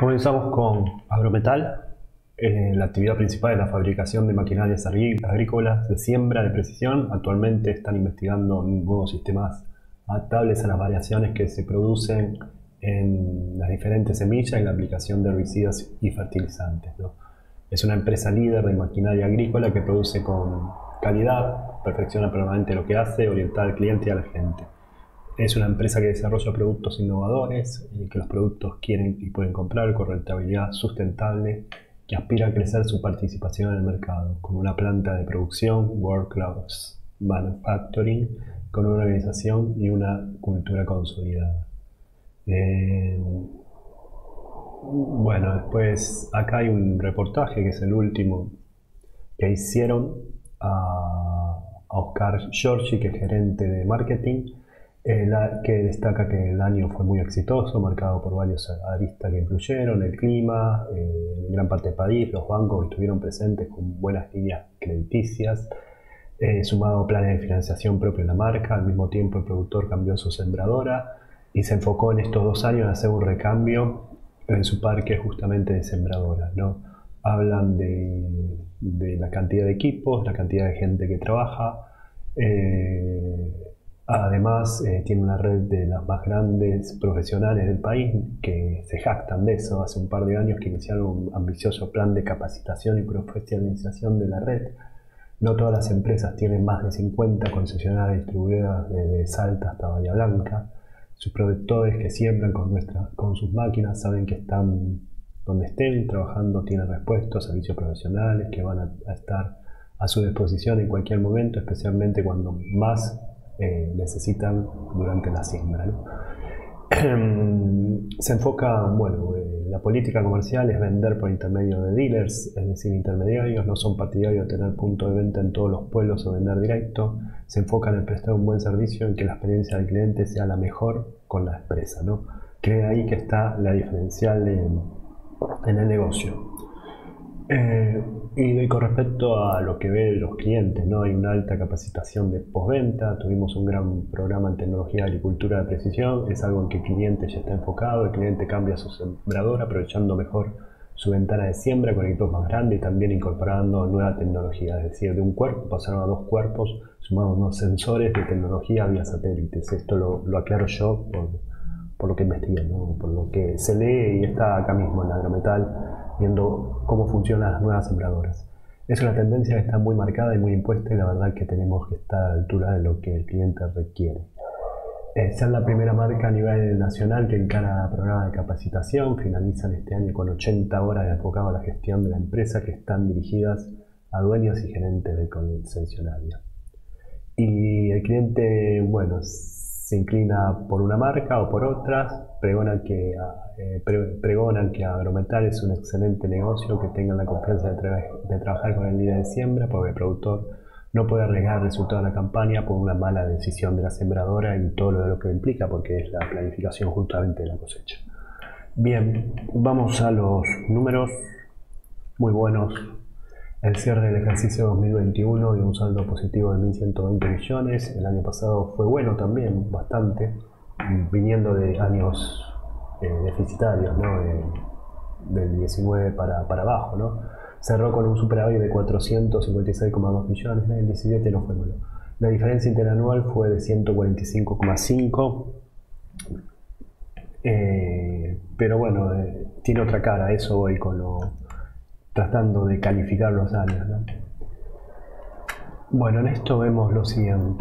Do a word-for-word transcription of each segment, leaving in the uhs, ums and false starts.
Comenzamos con Agrometal. Eh, la actividad principal es la fabricación de maquinarias agrícolas de siembra de precisión. Actualmente están investigando nuevos sistemas adaptables a las variaciones que se producen en las diferentes semillas y la aplicación de herbicidas y fertilizantes, ¿no? Es una empresa líder de maquinaria agrícola que produce con calidad, perfecciona permanente lo que hace, orientada al cliente y a la gente. Es una empresa que desarrolla productos innovadores, eh, que los productos quieren y pueden comprar con rentabilidad sustentable, que aspira a crecer su participación en el mercado, con una planta de producción, World Class Manufacturing, con una organización y una cultura consolidada. Eh, bueno, después acá hay un reportaje que es el último que hicieron a, a Oscar Giorgi, que es gerente de marketing, eh, la, que destaca que el año fue muy exitoso, marcado por varios aristas que influyeron, el clima, eh, en gran parte del país, los bancos que estuvieron presentes con buenas líneas crediticias, eh, sumado a planes de financiación propio en la marca. Al mismo tiempo el productor cambió su sembradora y se enfocó en estos dos años en hacer un recambio en su parque justamente de sembradoras, ¿no? Hablan de, de la cantidad de equipos, la cantidad de gente que trabaja. Eh, además, eh, tiene una red de las más grandes profesionales del país que se jactan de eso. Hace un par de años que iniciaron un ambicioso plan de capacitación y profesionalización de la red. No todas las empresas tienen más de cincuenta concesionarias distribuidas desde Salta hasta Bahía Blanca. Sus productores que siembran con, nuestra, con sus máquinas saben que están donde estén trabajando, tienen repuestos, servicios profesionales que van a, a estar a su disposición en cualquier momento, especialmente cuando más eh, necesitan durante la siembra, ¿no? Se enfoca, bueno, eh, la política comercial es vender por intermedio de dealers, es decir, intermediarios. No son partidarios de tener punto de venta en todos los pueblos o vender directo. Se enfocan en prestar un buen servicio, en que la experiencia del cliente sea la mejor con la empresa, ¿no? Cree ahí que está la diferencial en, en el negocio. Eh, y con respecto a lo que ven los clientes, ¿no? Hay una alta capacitación de postventa. Tuvimos un gran programa en tecnología de agricultura de precisión. Es algo en que el cliente ya está enfocado. El cliente cambia su sembrador aprovechando mejor su ventana de siembra con equipos más grandes y también incorporando nueva tecnología. Es decir, de un cuerpo pasaron a dos cuerpos, sumados unos sensores de tecnología vía satélites. Esto lo, lo aclaro yo por, por lo que investigué, ¿no? Por lo que se lee y está acá mismo en Agrometal, viendo cómo funcionan las nuevas sembradoras. Es una tendencia que está muy marcada y muy impuesta, y la verdad que tenemos que estar a la altura de lo que el cliente requiere. Eh, sean la primera marca a nivel nacional que encara programas de capacitación. Finalizan este año con ochenta horas enfocadas a la gestión de la empresa, que están dirigidas a dueños y gerentes de concesionaria. Y el cliente, bueno, se inclina por una marca o por otras, pregonan que, eh, pre, pregonan que Agrometal es un excelente negocio, que tengan la confianza de, tra de trabajar con el líder de siembra, porque el productor no puede arriesgar el resultado de la campaña por una mala decisión de la sembradora y todo lo que implica, porque es la planificación justamente de la cosecha. Bien, vamos a los números muy buenos. El cierre del ejercicio dos mil veintiuno dio un saldo positivo de mil ciento veinte millones. El año pasado fue bueno también, bastante, viniendo de años eh, deficitarios, ¿no? Eh, del diecinueve para, para abajo, ¿no? Cerró con un superávit de cuatrocientos cincuenta y seis coma dos millones. El diecisiete no fue malo. La diferencia interanual fue de ciento cuarenta y cinco coma cinco. Eh, pero bueno, eh, tiene otra cara. Eso voy con lo... tratando de calificar los años, ¿no? Bueno, en esto vemos lo siguiente.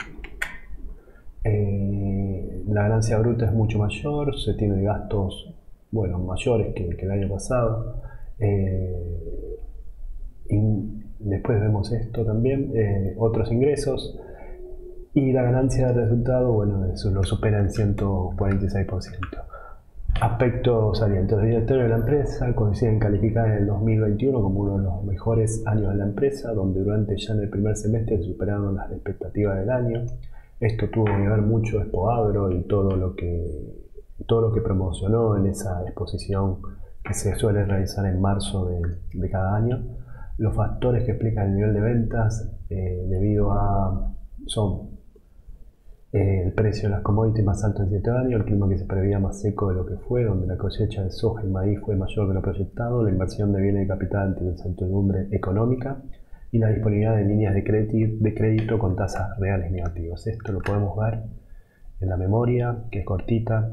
Eh, la ganancia bruta es mucho mayor, se tiene gastos, bueno, mayores que, que el año pasado. Eh, y después vemos esto también, eh, otros ingresos. Y la ganancia de resultado, bueno, eso lo supera en ciento cuarenta y seis por ciento. Aspectos salientes. Los directores de la empresa coinciden calificar en el dos mil veintiuno como uno de los mejores años de la empresa, donde durante ya en el primer semestre superaron las expectativas del año. Esto tuvo que ver mucho Expo Agro y todo lo que, todo lo que promocionó en esa exposición que se suele realizar en marzo de, de cada año. Los factores que explican el nivel de ventas eh, debido a son Eh, el precio de las commodities más alto en siete años, el clima que se preveía más seco de lo que fue, donde la cosecha de soja y maíz fue mayor de lo proyectado, la inversión de bienes de capital ante la incertidumbre económica y la disponibilidad de líneas de crédito, de crédito con tasas reales negativas. Esto lo podemos ver en la memoria, que es cortita,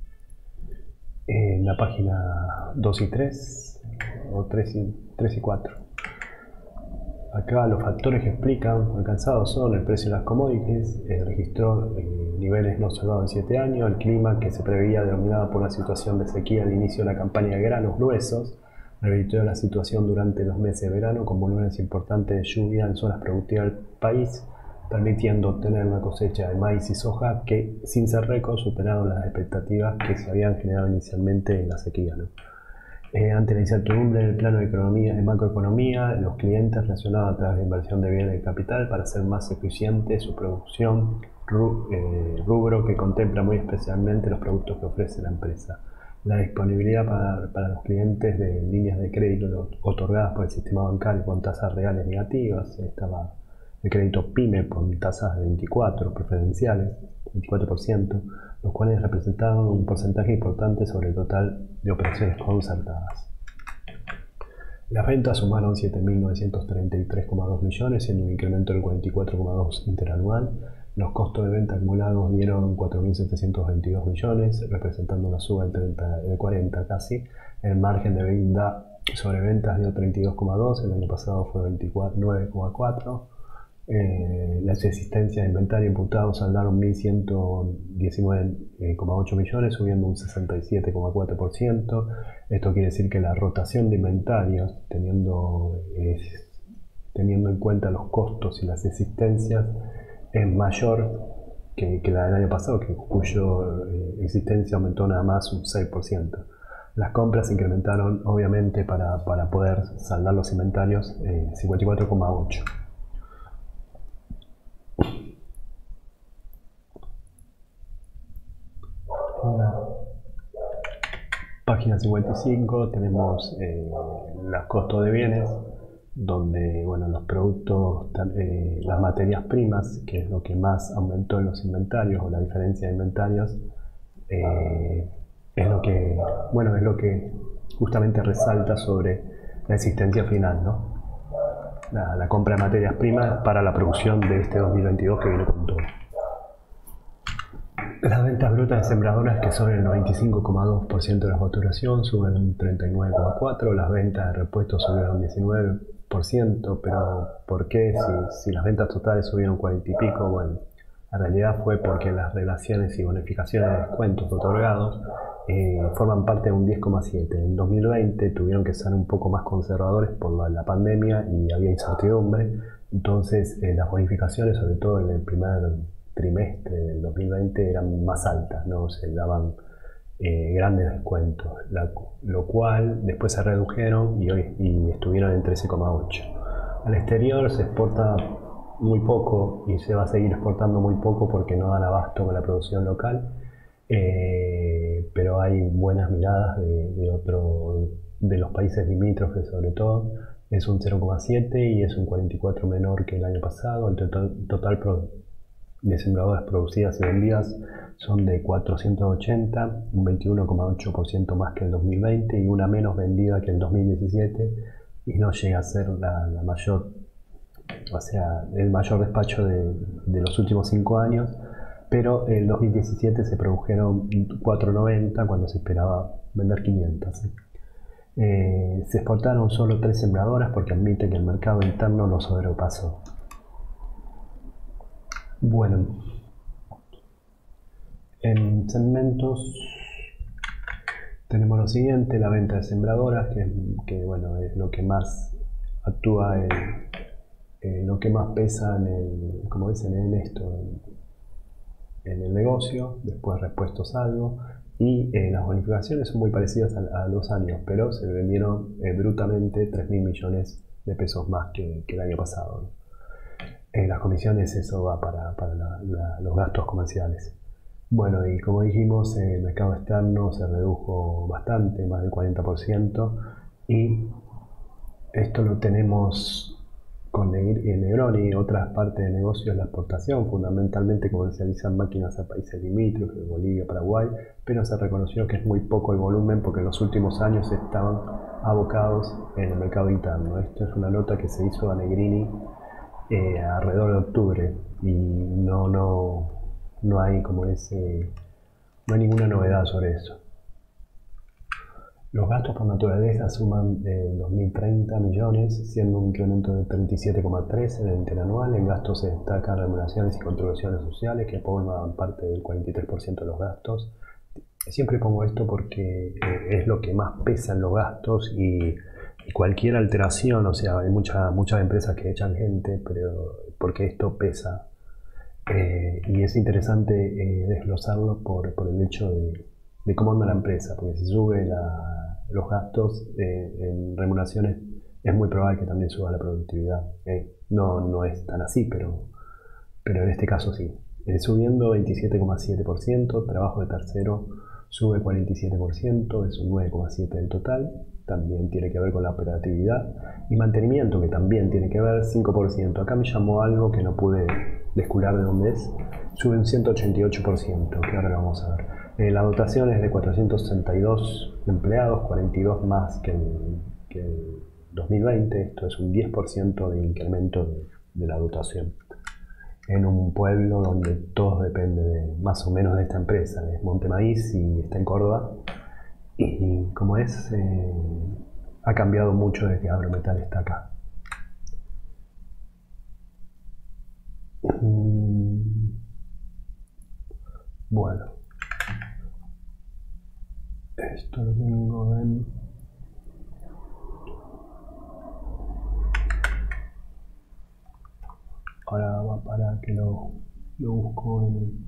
en la página dos y tres, o tres y, tres y cuatro. Acá los factores que explican alcanzados son el precio de las commodities, eh, registró eh, niveles no observados en siete años, el clima que se preveía denominado por la situación de sequía al inicio de la campaña de granos gruesos, revirtió la situación durante los meses de verano con volúmenes importantes de lluvia en zonas productivas del país, permitiendo obtener una cosecha de maíz y soja que, sin ser récord, superaron las expectativas que se habían generado inicialmente en la sequía, ¿no? Eh, ante la incertidumbre en el plano de, economía, de macroeconomía, los clientes reaccionaban a través de inversión de bienes de capital para hacer más eficiente su producción, ru, eh, rubro que contempla muy especialmente los productos que ofrece la empresa. La disponibilidad para, para los clientes de líneas de crédito otorgadas por el sistema bancario con tasas reales negativas, estaba el crédito PYME con tasas de veinticuatro preferenciales, veinticuatro por ciento, los cuales representaban un porcentaje importante sobre el total de operaciones concertadas. Las ventas sumaron siete mil novecientos treinta y tres coma dos millones, siendo un incremento del cuarenta y cuatro coma dos por ciento interanual. Los costos de venta acumulados dieron cuatro mil setecientos veintidós millones, representando una suba del, treinta, del cuarenta casi. El margen de venta sobre ventas dio treinta y dos coma dos, el año pasado fue nueve coma cuatro. Eh, las existencias de inventario imputados saldaron mil ciento diecinueve coma ocho millones, subiendo un sesenta y siete coma cuatro por ciento. Esto quiere decir que la rotación de inventarios, teniendo, eh, teniendo en cuenta los costos y las existencias, es mayor que, que la del año pasado, que, cuya eh, existencia aumentó nada más un seis por ciento. Las compras se incrementaron, obviamente, para, para poder saldar los inventarios, eh, cincuenta y cuatro coma ocho por ciento. Página cincuenta y cinco tenemos eh, los costos de bienes, donde bueno, los productos, eh, las materias primas, que es lo que más aumentó en los inventarios, o la diferencia de inventarios, eh, es lo que bueno, es lo que justamente resalta sobre la existencia final, ¿no? La, la compra de materias primas para la producción de este dos mil veintidós que viene con todo. Las ventas brutas de sembradoras, que son el noventa y cinco coma dos por ciento de la facturación, suben un treinta y nueve coma cuatro por ciento. Las ventas de repuestos subieron un diecinueve por ciento, pero ¿por qué? Si, si las ventas totales subieron cuarenta y pico, bueno, la realidad fue porque las relaciones y bonificaciones de descuentos otorgados eh, forman parte de un diez coma siete por ciento. En dos mil veinte tuvieron que ser un poco más conservadores por la, la pandemia y había incertidumbre, entonces eh, las bonificaciones, sobre todo en el primer trimestre del dos mil veinte, eran más altas, no se daban eh, grandes descuentos, la, lo cual después se redujeron y hoy y estuvieron en trece coma ocho. Al exterior se exporta muy poco y se va a seguir exportando muy poco porque no dan abasto con la producción local, eh, pero hay buenas miradas de, de, otro, de los países limítrofes, sobre todo. Es un cero coma siete y es un cuarenta y cuatro menor que el año pasado. El total, total pro, de sembradoras producidas y vendidas son de cuatrocientos ochenta, un veintiuno coma ocho por ciento más que el dos mil veinte y una menos vendida que el dos mil diecisiete, y no llega a ser la, la mayor, o sea, el mayor despacho de, de los últimos cinco años, pero en el dos mil diecisiete se produjeron cuatrocientos noventa cuando se esperaba vender quinientas. Eh, se exportaron solo tres sembradoras porque admite que el mercado interno lo sobrepasó. Bueno, en segmentos tenemos lo siguiente: la venta de sembradoras, que, que bueno, es lo que más actúa, en, en lo que más pesa en el, como dicen en esto, en, en el negocio. Después repuestos algo, y eh, las bonificaciones son muy parecidas a, a los años, pero se vendieron eh, brutamente tres mil millones de pesos más que, que el año pasado, ¿no? En las comisiones eso va para, para la, la, los gastos comerciales. Bueno, y como dijimos, el mercado externo se redujo bastante, más del cuarenta por ciento, y esto lo tenemos con Negroni. Otras partes del negocio es la exportación, fundamentalmente comercializan máquinas a países limítrofes, Bolivia, Paraguay, pero se reconoció que es muy poco el volumen porque en los últimos años estaban abocados en el mercado interno. Esto es una nota que se hizo a Negrini eh, alrededor de octubre y no, no, no hay como ese, no hay ninguna novedad sobre eso. Los gastos por naturaleza suman en dos mil treinta millones, siendo un incremento de treinta y siete coma tres en el interanual. En gastos se destacan remuneraciones y contribuciones sociales, que forman parte del cuarenta y tres por ciento de los gastos. Siempre pongo esto porque eh, es lo que más pesa en los gastos y, y cualquier alteración, o sea, hay mucha, muchas empresas que echan gente, pero porque esto pesa. Eh, y es interesante eh, desglosarlo por, por el hecho de, de cómo anda la empresa, porque si sube la, los gastos eh, en remuneraciones es muy probable que también suba la productividad. Eh, no, no es tan así, pero, pero en este caso sí. Eh, subiendo veintisiete coma siete por ciento, trabajo de tercero sube cuarenta y siete por ciento, es un nueve coma siete por ciento del total, también tiene que ver con la operatividad, y mantenimiento, que también tiene que ver, cinco por ciento. Acá me llamó algo que no pude descular de dónde es, sube un ciento ochenta y ocho por ciento, que ahora lo vamos a ver. Eh, la dotación es de cuatrocientos sesenta y dos empleados, cuarenta y dos más que en, que en dos mil veinte, esto es un diez por ciento de incremento de, de la dotación. En un pueblo donde todo depende de, más o menos de esta empresa, es Montemaíz y está en Córdoba, y como es, eh, ha cambiado mucho desde que Agrometal está acá. Bueno, esto lo tengo en... Ahora va para que lo, lo busco en...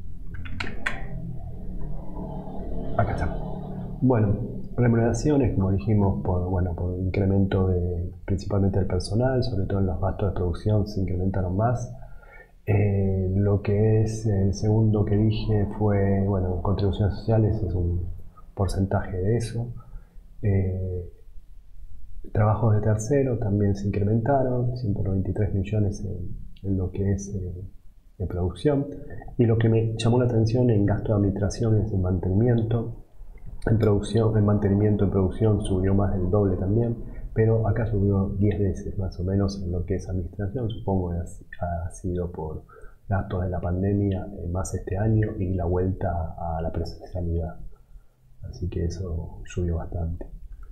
Acá está. Bueno, remuneraciones, como dijimos, por, bueno, por incremento de principalmente del personal, sobre todo en los gastos de producción se incrementaron más. Eh, lo que es el segundo que dije fue, bueno, contribuciones sociales, es un porcentaje de eso. Eh, trabajos de tercero también se incrementaron, ciento noventa y tres millones en, en lo que es eh, de producción. Y lo que me llamó la atención en gasto de administración es el mantenimiento. En producción, en mantenimiento, en producción subió más del doble también, pero acá subió diez veces más o menos en lo que es administración. Supongo que ha sido por gastos de la pandemia eh, más este año y la vuelta a la presencialidad. Así que eso subió bastante.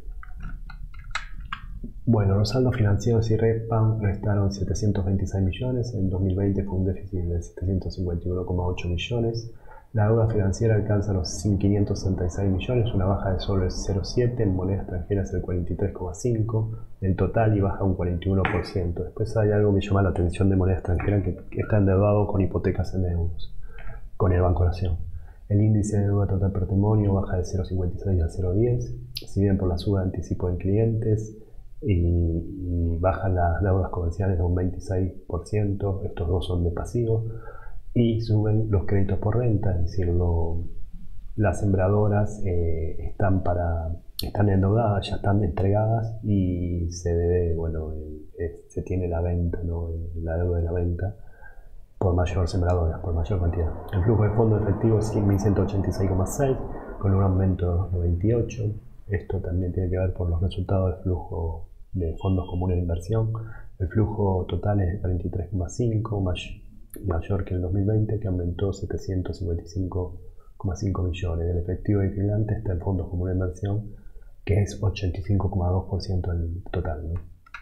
Bueno, los saldos financieros y REPAM restaron setecientos veintiséis millones, en dos mil veinte fue un déficit de setecientos cincuenta y uno coma ocho millones. La deuda financiera alcanza los quinientos sesenta y seis millones, una baja de solo el cero coma siete por ciento, en moneda extranjera es el cuarenta y tres coma cinco por ciento del total y baja un cuarenta y uno por ciento. Después hay algo que llama la atención de moneda extranjera, que está endeudado con hipotecas en euros, con el Banco Nación. El índice de deuda total patrimonio baja de cero coma cincuenta y seis a cero coma diez, si bien por la suba de anticipo en clientes y, y bajan las deudas comerciales de un veintiséis por ciento, estos dos son de pasivo. Y suben los créditos por renta, es decir, lo, las sembradoras eh, están, para, están endeudadas, ya están entregadas y se debe, bueno, eh, se tiene la venta, ¿no? La deuda de la venta por mayor sembradoras, por mayor cantidad. El flujo de fondo efectivo es mil ciento ochenta y seis coma seis, con un aumento de veintiocho. Esto también tiene que ver por los resultados del flujo de fondos comunes de inversión. El flujo total es de cuarenta y tres coma cinco, mayor que el dos mil veinte, que aumentó setecientos cincuenta y cinco coma cinco millones. Del efectivo vigilante está el fondo común de inversión, que es ochenta y cinco coma dos por ciento del total, ¿no?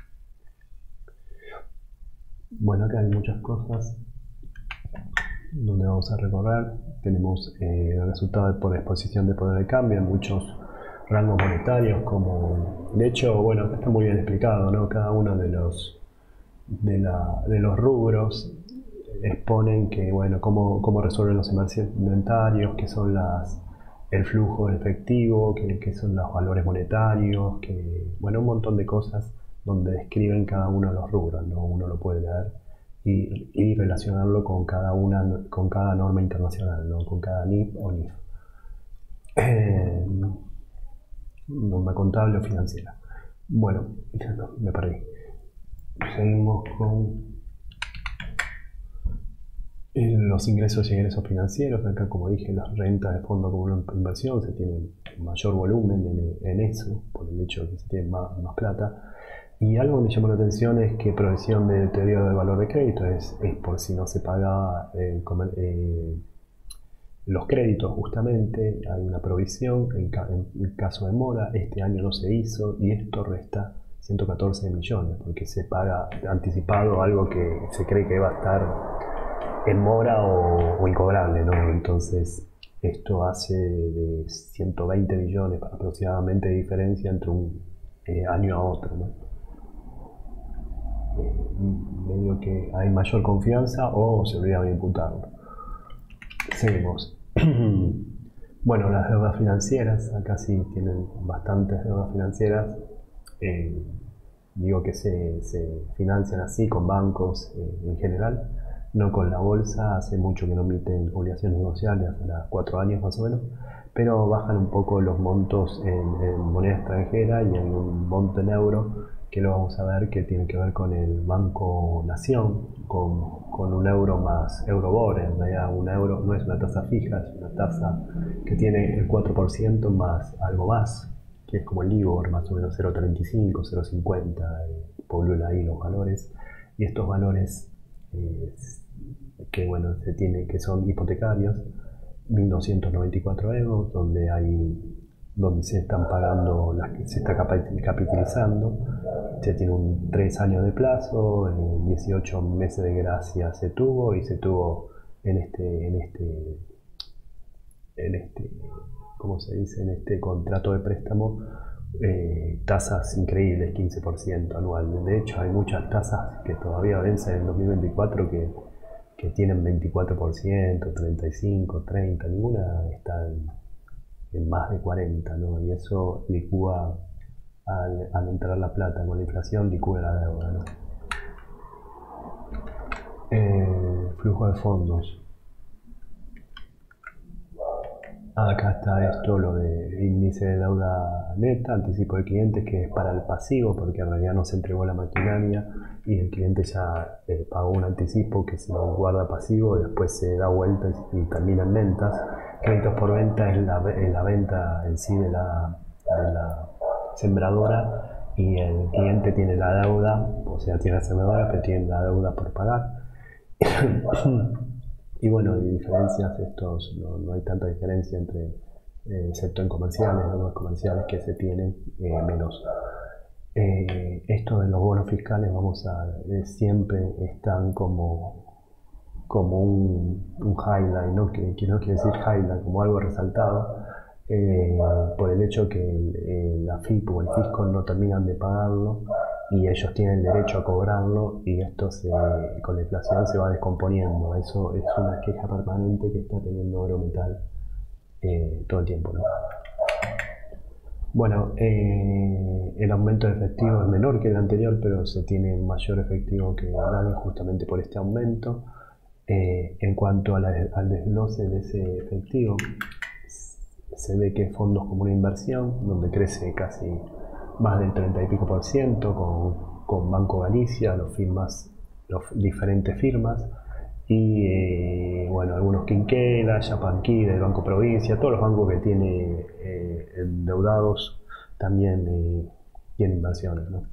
Bueno, acá hay muchas cosas donde vamos a recorrer. Tenemos eh, el resultado por exposición de poder de cambio en muchos rangos monetarios, como de hecho, bueno, acá está muy bien explicado, ¿no? Cada uno de los de, la, de los rubros exponen que, bueno, cómo, cómo resuelven los inventarios, qué son las, el flujo de efectivo, qué, qué son los valores monetarios, que, bueno, un montón de cosas donde describen cada uno de los rubros, ¿no? Uno lo puede leer y, y relacionarlo con cada, una, con cada norma internacional, ¿no? Con cada N I F o N I F. Eh, norma contable o financiera. Bueno, me perdí. Seguimos con los ingresos y egresos financieros. Acá, como dije, las rentas de fondo común de inversión se tiene mayor volumen en, en eso, por el hecho de que se tiene más, más plata. Y algo que me llamó la atención es que provisión de deterioro del valor de crédito es, es por si no se pagaba eh, comer, eh, los créditos, justamente hay una provisión en, ca en caso de mora. Este año no se hizo y esto resta ciento catorce millones porque se paga anticipado algo que se cree que va a estar en mora o, o incobrable, ¿no? Entonces esto hace de ciento veinte millones aproximadamente de diferencia entre un eh, año a otro, ¿no? Eh, medio que hay mayor confianza o se olvidaron de imputarlo. Seguimos. Bueno, las deudas financieras, acá sí tienen bastantes deudas financieras. Eh, digo que se, se financian así con bancos eh, en general, no con la bolsa. Hace mucho que no emiten obligaciones negociables, hace cuatro años más o menos, pero bajan un poco los montos en, en moneda extranjera y en un monto en euro, que lo vamos a ver que tiene que ver con el Banco Nación, con, con un euro más Euribor. En realidad un euro no es una tasa fija, es una tasa que tiene el cuatro por ciento más algo más, que es como el LIBOR, más o menos cero coma treinta y cinco, cero coma cincuenta, eh, poblan ahí los valores. Y estos valores eh, que, bueno, se tiene, que son hipotecarios, mil doscientos noventa y cuatro euros, donde hay donde se están pagando, las que se está capitalizando. Se tiene un tres años de plazo, eh, dieciocho meses de gracia se tuvo, y se tuvo en este, en este, en este, ¿cómo se dice? En este contrato de préstamo, eh, tasas increíbles, quince por ciento anual. De hecho, hay muchas tasas que todavía vencen en dos mil veinticuatro que, que tienen veinticuatro por ciento, treinta y cinco, treinta, ninguna está en, en más de cuarenta, ¿no? Y eso licúa, al, al entrar la plata con la inflación, licúa la deuda, ¿no? Eh, flujo de fondos. Acá está esto, lo de índice de deuda neta, anticipo de clientes, que es para el pasivo, porque en realidad no se entregó la maquinaria y el cliente ya eh, pagó un anticipo que se lo guarda pasivo, después se da vuelta y, y termina en ventas. Créditos por venta es la, es la venta en sí de la, de la sembradora, y el cliente tiene la deuda, o sea, tiene la sembradora, pero tiene la deuda por pagar. Y bueno, hay diferencias, estos, no, no hay tanta diferencia entre, eh, excepto en comerciales, deudas comerciales que se tienen eh, menos. Eh, esto de los bonos fiscales, vamos a eh, siempre están como, como un, un highlight, ¿no? Que, que no quiere decir highlight, como algo resaltado, eh, por el hecho que el, eh, la F I P o el fisco no terminan de pagarlo y ellos tienen derecho a cobrarlo, y esto se, con la inflación se va descomponiendo. Eso es una queja permanente que está teniendo Orometal eh, todo el tiempo, ¿no? Bueno, eh, el aumento de efectivo es menor que el anterior, pero se tiene mayor efectivo que el año justamente por este aumento. Eh, en cuanto a la, al desglose de ese efectivo, se ve que fondos como una inversión, donde crece casi más del treinta y pico por ciento, con, con Banco Galicia, los firmas, los diferentes firmas, y eh, bueno, algunos Quinquela, Yapanquí, del Banco Provincia, todos los bancos que tiene eh, endeudados también eh, tienen inversiones, ¿no?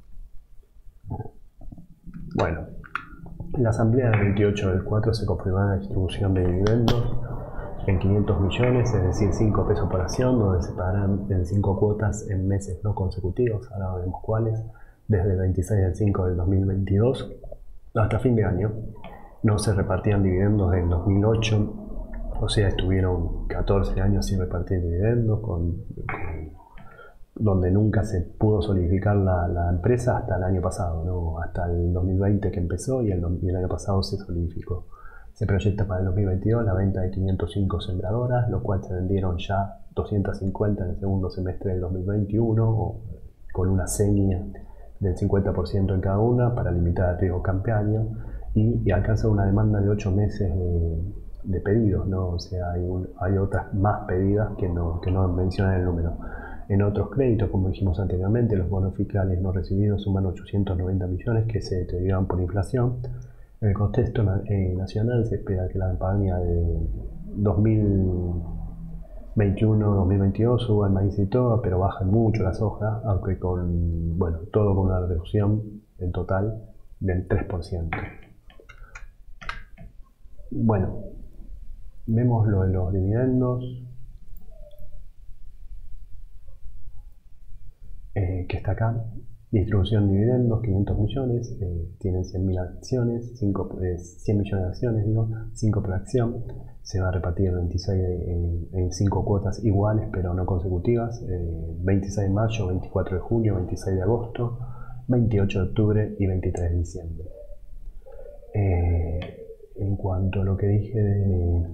Bueno, en la asamblea del veintiocho del cuatro se confirmó la distribución de dividendos en quinientos millones, es decir, cinco pesos por acción, donde se pagarán en cinco cuotas en meses no consecutivos, ahora veremos cuáles, desde el veintiséis del cinco del dos mil veintidós hasta fin de año. No se repartían dividendos desde el dos mil ocho, o sea, estuvieron catorce años sin repartir dividendos, con, con, donde nunca se pudo solidificar la, la empresa hasta el año pasado, ¿no? Hasta el dos mil veinte que empezó, y el, y el año pasado se solidificó. Se proyecta para el dos mil veintidós la venta de quinientas cinco sembradoras, lo cual se vendieron ya doscientas cincuenta en el segundo semestre del dos mil veintiuno, con una seña del cincuenta por ciento en cada una para limitar el riesgo cambiario, y, y alcanza una demanda de ocho meses de, de pedidos, ¿no? O sea, hay, un, hay otras más pedidas que no, que no mencionan el número. En otros créditos, como dijimos anteriormente, los bonos fiscales no recibidos suman ochocientos noventa millones que se deterioran por inflación. En el contexto eh, nacional se espera que la campaña de dos mil veintiuno dos mil veintidós suba el maíz y todo, pero bajan mucho la soja, aunque con, bueno, todo con una reducción en total del tres por ciento. Bueno, vemos lo de los dividendos, eh, que está acá. Distribución de dividendos, quinientos millones, eh, tienen cien mil acciones, cinco, eh, cien millones de acciones, digo, cinco por acción. Se va a repartir el veintiséis de, en cinco cuotas iguales pero no consecutivas, eh, veintiséis de mayo, veinticuatro de junio, veintiséis de agosto, veintiocho de octubre y veintitrés de diciembre. Eh, en cuanto a lo que dije de,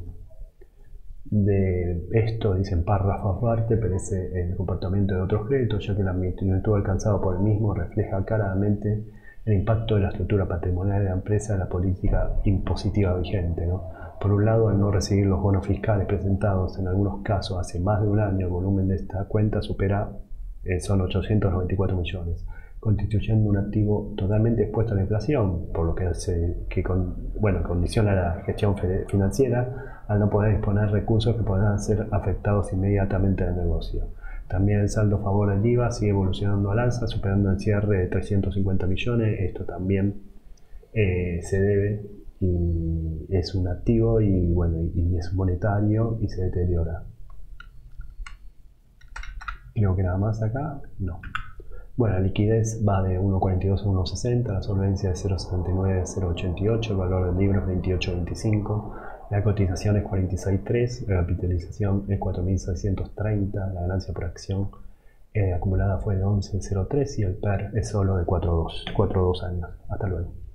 de esto, dicen párrafo aparte, pero es el comportamiento de otros créditos, ya que la magnitud alcanzada por el mismo refleja claramente el impacto de la estructura patrimonial de la empresa en la política impositiva vigente, ¿no? Por un lado, al no recibir los bonos fiscales presentados en algunos casos hace más de un año, el volumen de esta cuenta supera, eh, son ochocientos noventa y cuatro millones, constituyendo un activo totalmente expuesto a la inflación, por lo que, se, que con, bueno, condiciona la gestión financiera al no poder disponer recursos que podrán ser afectados inmediatamente en el negocio. También el saldo a favor del I V A sigue evolucionando al alza, superando el cierre de trescientos cincuenta millones. Esto también eh, se debe y es un activo y, bueno, y es monetario y se deteriora. Creo que nada más acá, no. Bueno, la liquidez va de uno cuarenta y dos a uno sesenta, la solvencia de cero setenta y nueve a cero ochenta y ocho, el valor del libro es veintiocho veinticinco, la cotización es cuarenta y seis tres, la capitalización es cuatro mil seiscientos treinta, la ganancia por acción eh, acumulada fue de once cero tres y el P E R es solo de cuatro coma dos años. Hasta luego.